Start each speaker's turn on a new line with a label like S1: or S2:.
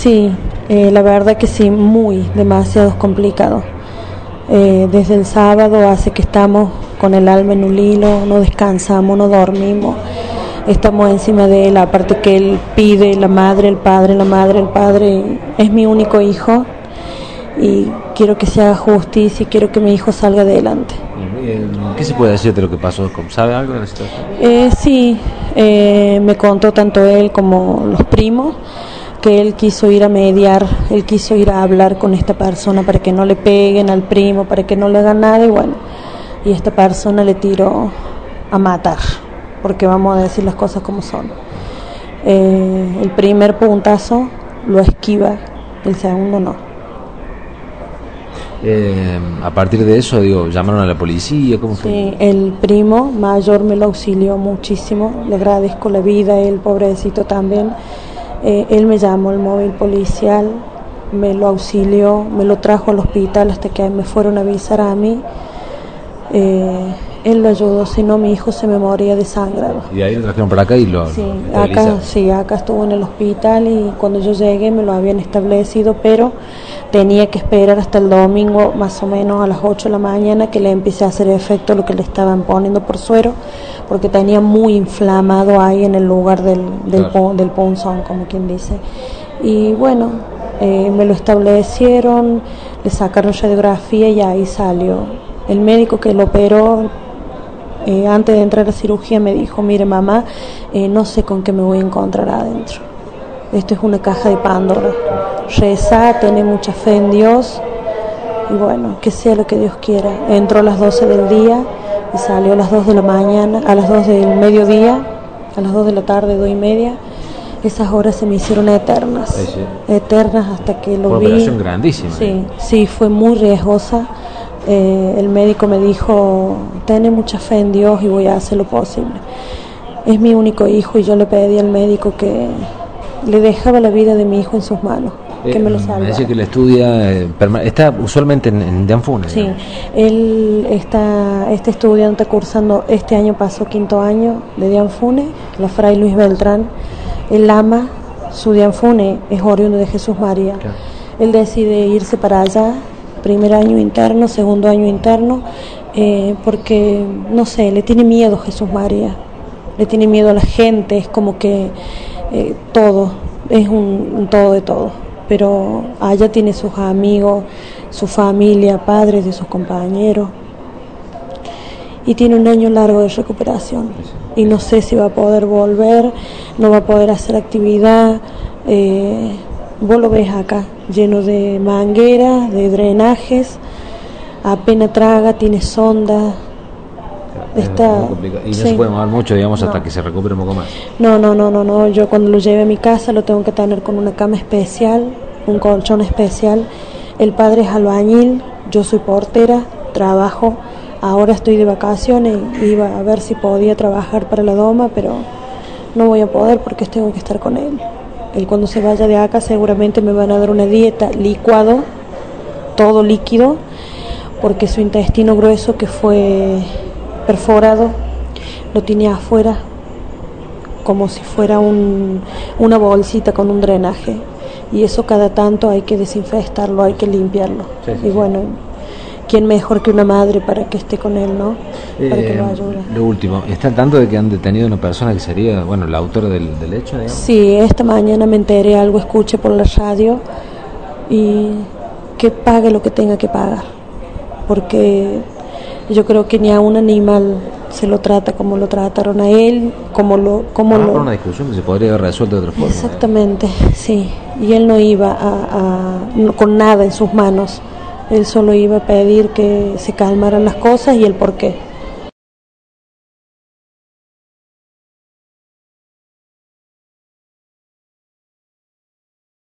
S1: Sí, la verdad que sí, demasiado complicado. Desde el sábado hace que estamos con el alma en un hilo, no descansamos, no dormimos, estamos encima de él, aparte que él pide la madre, el padre, la madre, el padre, es mi único hijo y quiero que se haga justicia y quiero que mi hijo salga adelante.
S2: ¿Qué se puede decir de lo que pasó? ¿Sabe algo de la situación?
S1: Sí, me contó tanto él como los primos que él quiso ir a mediar, él quiso ir a hablar con esta persona para que no le peguen al primo, para que no le hagan nada y bueno, y esta persona le tiró a matar, porque vamos a decir las cosas como son. El primer puntazo lo esquiva, el segundo no.
S2: A partir de eso, llamaron a la policía, ¿cómo fue?
S1: Sí, el primo mayor me lo auxilió muchísimo, le agradezco la vida, el pobrecito también. Él me llamó al móvil policial, me lo auxilió, me lo trajo al hospital hasta que me fueron a avisar a mí. Él lo ayudó, si no mi hijo se me moría desangrado.
S2: Y ahí lo trajeron para acá y lo...
S1: Acá estuvo en el hospital y cuando yo llegué me lo habían establecido, pero tenía que esperar hasta el domingo más o menos a las 8 de la mañana que le empecé a hacer efecto lo que le estaban poniendo por suero, porque tenía muy inflamado ahí en el lugar del punzón, como quien dice. Y bueno, me lo establecieron, le sacaron radiografía y ahí salió. El médico que lo operó, antes de entrar a cirugía me dijo, mire mamá, no sé con qué me voy a encontrar adentro. Esto es una caja de Pandora. Reza, tené mucha fe en Dios y bueno, que sea lo que Dios quiera. Entró a las 12 del día y salió a las 2 de la mañana, a las 2 del mediodía, a las 2 de la tarde, 2:30. Esas horas se me hicieron eternas, sí. Eternas hasta que lo vi.
S2: Fue una operación grandísima.
S1: Sí, fue muy riesgosa. El médico me dijo, ten mucha fe en Dios y voy a hacer lo posible. Es mi único hijo y yo le pedí al médico que le dejaba la vida de mi hijo en sus manos, que me lo salvara.
S2: Me dice que él estudia, está usualmente en Dianfune.
S1: Sí, él está estudiante cursando, este año pasó 5º año de Dianfune, la Fray Luis Beltrán. Él ama su Dianfune, es oriundo de Jesús María. Claro. Él decide irse para allá, primer año interno, segundo año interno, porque, no sé, le tiene miedo Jesús María, le tiene miedo a la gente, es como que todo, es un todo de todo, pero allá tiene sus amigos, su familia, padres de sus compañeros, y tiene un año largo de recuperación, y no sé si va a poder volver, no va a poder hacer actividad. Vos lo ves acá, lleno de mangueras, de drenajes, apenas traga, tiene sonda. Está
S2: y no se puede mover mucho, hasta que se recupere un poco más.
S1: No, yo cuando lo lleve a mi casa lo tengo que tener con una cama especial, un colchón especial. El padre es albañil, yo soy portera, trabajo, ahora estoy de vacaciones, iba a ver si podía trabajar para la doma, pero no voy a poder porque tengo que estar con él. Él cuando se vaya de acá seguramente me van a dar una dieta licuado, todo líquido, porque su intestino grueso que fue perforado lo tiene afuera como si fuera una bolsita con un drenaje, y eso cada tanto hay que desinfectarlo, hay que limpiarlo. Sí. Y bueno, ¿quién mejor que una madre para que esté con él, no? Para que lo ayude.
S2: Lo último, ¿está al tanto de que han detenido a una persona que sería, la autora del hecho, digamos?
S1: Sí, esta mañana me enteré, algo escuché por la radio, y que pague lo que tenga que pagar, porque yo creo que ni a un animal se lo trata como lo trataron a él, por una
S2: discusión que se podría haber resuelto de otra forma.
S1: Exactamente, sí, y él no iba con nada en sus manos. Él solo iba a pedir que se calmaran las cosas y el porqué.